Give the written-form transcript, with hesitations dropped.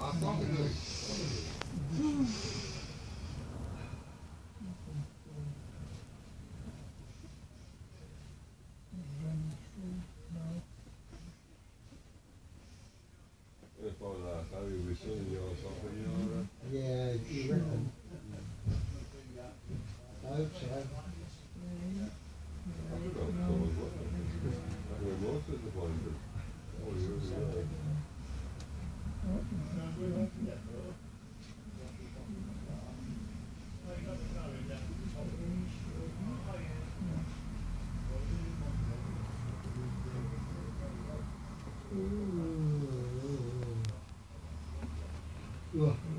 If I last time you'll be seeing you or something, you know. Yeah, you reckon? I hope so. I forgot someone's looking. I think most of the point, oh, you're really Ooh.